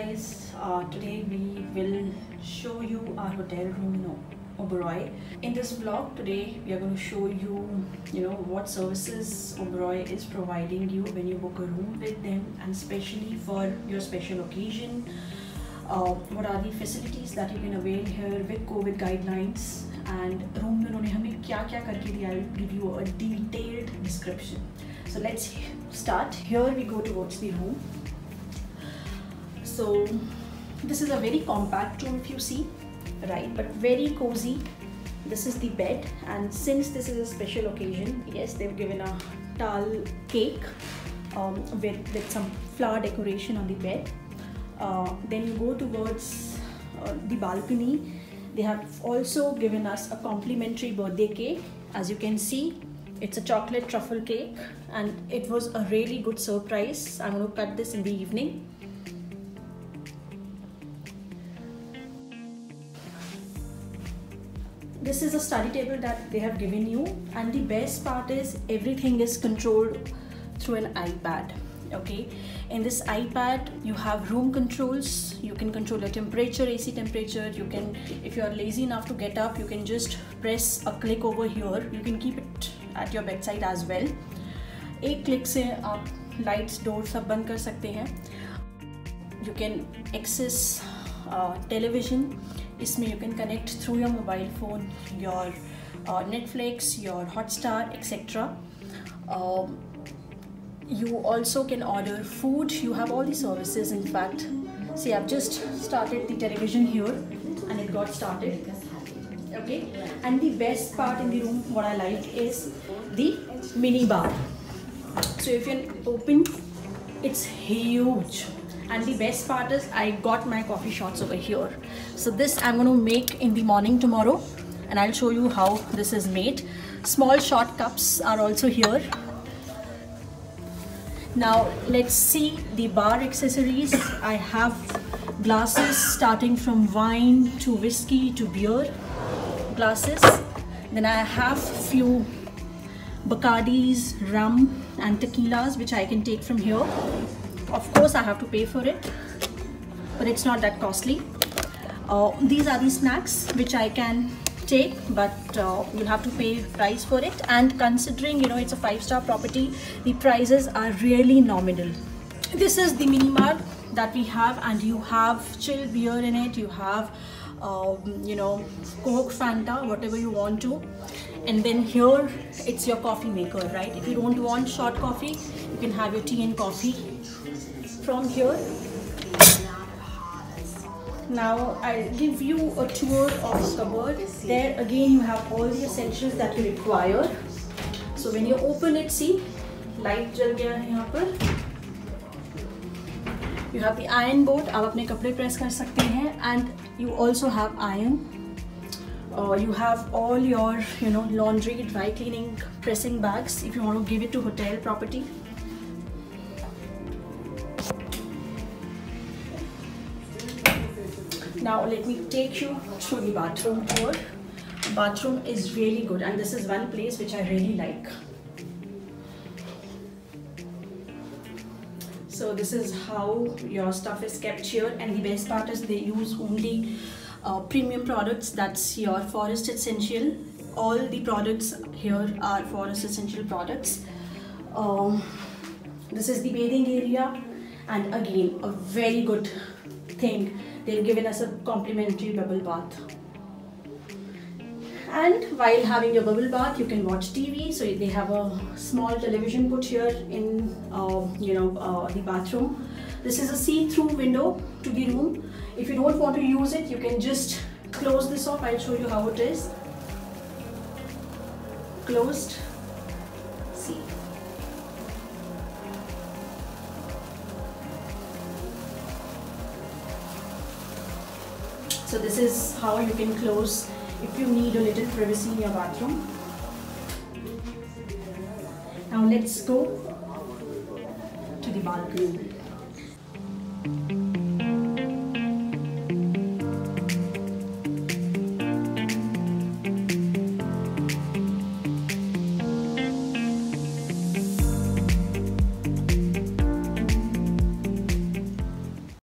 guys, today we will show you our hotel room in Oberoi. In this vlog today we are going to show you what services Oberoi is providing you when you book a room with them, and especially for your special occasion. What are the facilities that you can avail here with COVID guidelines, and room में उन्होंने हमें क्या-क्या करके दिया. I will give you a detailed description. So let's start. Here we go towards the room. So this is a very compact room if you see, right, but very cozy. This is the bed, and since this is a special occasion, yes, they've given a tall cake with some flower decoration on the bed. Then you go towards the balcony. They have also given us a complimentary birthday cake. As you can see, it's a chocolate truffle cake, and it was a really good surprise. I'm going to cut this in the evening. This is a study table that they have given you, and the best part is everything is controlled through an iPad. Okay, in this iPad you have room controls. You can control the temperature, AC temperature. You can, if you are lazy enough to get up, you can just press a click over here. You can keep it at your bedside as well. एक click से आप lights, doors सब बंद कर सकते हैं. You can access television. इसमें you can connect through your mobile phone, your Netflix, your Hotstar, etc. You also can order food. You have all the services. In fact, see, I've just started the television here and it got started. Okay, and the best part in the room, what I like, is the mini bar. So if you open, it's huge. And the best part is I got my coffee shots over here. So this I'm going to make in the morning tomorrow, and I'll show you how this is made. Small short cups are also here. Now let's see the bar accessories. I have glasses starting from wine to whiskey to beer glasses. Then I have few Bacardis, rum and tequilas which I can take from here. Of course I have to pay for it, but it's not that costly. These are the snacks which I can take, but you'll have to pay price for it. And considering it's a 5-star property, the prices are really nominal. This is the mini bar that we have, and you have chilled beer in it. You have Coke, Fanta, whatever you want to. And then here it's your coffee maker, right? If you don't want short coffee, you can have your tea and coffee from here. Now I'll give you a tour of the cupboard. There again you have all the essentials that you require. So when you open it, see, light jal gaya hai yahan par. You have the iron board. आप अपने कपड़े press कर सकते हैं, and you also have iron. You have all your laundry, dry cleaning, pressing bags if you want to give it to hotel property. Now let me take you through the bathroom tour. Bathroom is really good, and this is one place which I really like. So this is how your stuff is kept here, and the best part is they use only premium products. That's your Forest Essential. All the products here are Forest Essential products. This is the bathing area, and again a very good thing, they've given us a complimentary bubble bath. And while having your bubble bath, you can watch TV. So they have a small television put here in the bathroom. This is a see-through window to the room. If you don't want to use it, you can just close this off. I'll show you how it is. Closed. See. So this is how you can close if you need a little privacy in your bathroom. Now let's go to the balcony.